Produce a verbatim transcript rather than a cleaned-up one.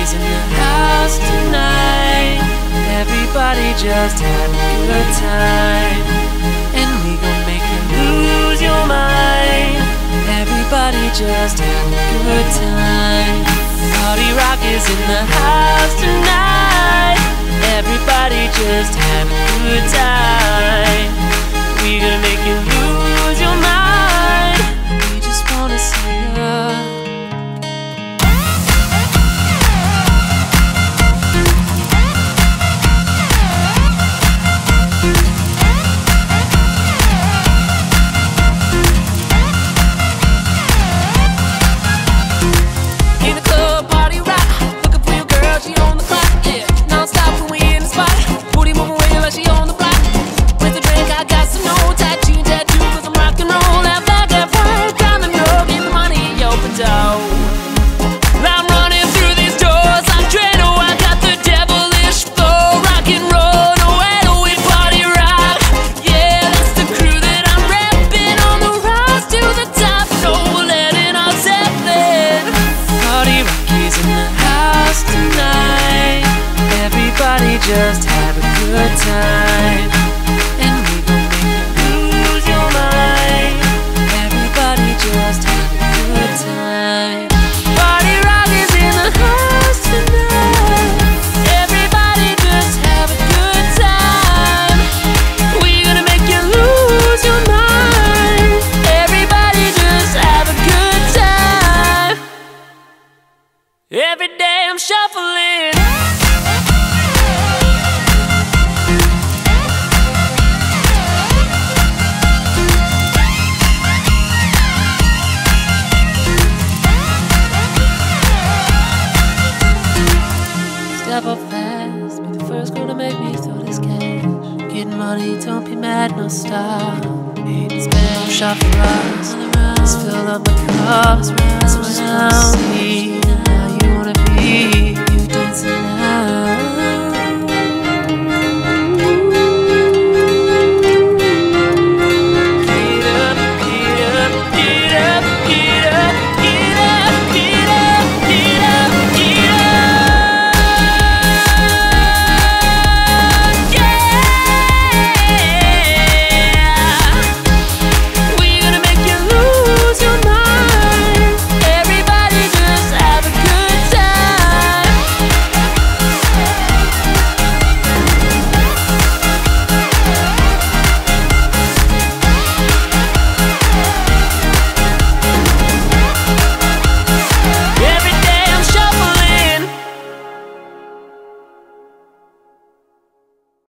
is in the house tonight. Everybody just have a good time, and we gon' make you lose your mind. Everybody just have a good time. Party rock is in the house tonight. Everybody just have a good time. We gonna make you lose your mind. We just wanna see ya. Just have a good time, and we gon' make you lose your mind. Everybody just have a good time. Party rock is in the house tonight. Everybody just have a good time. We gonna make you lose your mind. Everybody just have a good time. Every day I'm shuffling. Step up fast, be the first girl to make me throw this cash. Getting money, don't be mad, no stop. It's been a shot for us. Let's fill up the cups, round, round,